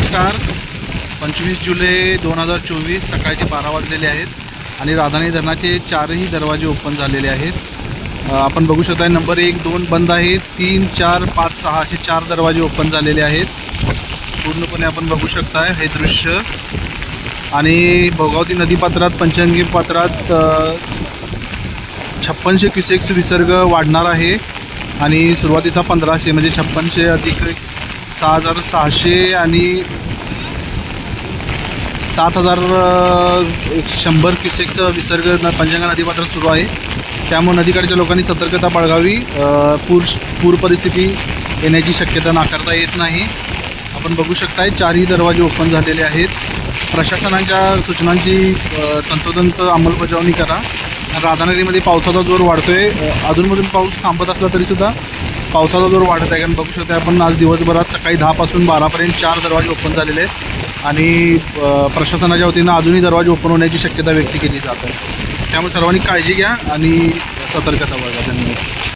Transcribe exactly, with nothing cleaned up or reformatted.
नमस्कार. पंचवीस जुलै दोन हजार चोवीस सकाळचे बारा वाजलेले आहेत आणि राधानगरी धरणाचे चारही दरवाजे ओपन झालेले आहेत. आपण बघू शकता नंबर एक दोन बंद आहेत, तीन चार पाच सहा असे चार दरवाजे ओपन झालेले आहेत. पूर्णपणे आपण बघू शकताय हे दृश्य. आणि भोगावती नदीपात्रात पंचगंगे पात्रात छप्पनशे क्युसेक्स विसर्ग वाढणार आहे आणि सुरुवातीचा पंधराशे म्हणजे छप्पनशे अधिक सहा हजार सहाशे आणि सात हजार एक शंभर क्युसेक्सचा विसर्ग पंचगंगा नदीपात्रात सुरू आहे. त्यामुळे नदीकाठच्या लोकांनी सतर्कता बाळगावी. पूर पूर परिस्थिती येण्याची शक्यता नाकारता येत नाही. आपण बघू शकताय चारही दरवाजे ओपन झालेले आहेत. प्रशासनाच्या सूचनांची तंतोतंत अंमलबजावणी करा. राधानगरीमध्ये पावसाचा जोर वाढतो आहे. अधूनमधून पाऊस थांबत असला तरीसुद्धा पावसाचा जोर वाढत आहे. कारण बघू शकता आपण आज दिवसभरात सकाळी दहापासून बारापर्यंत चार दरवाजे ओपन झालेले आहेत आणि प्रशासनाच्या वतीनं अजूनही दरवाजे ओपन होण्याची शक्यता व्यक्त केली जात आहे. त्यामुळे सर्वांनी काळजी घ्या आणि सतर्कता बाळगा. धन्यवाद.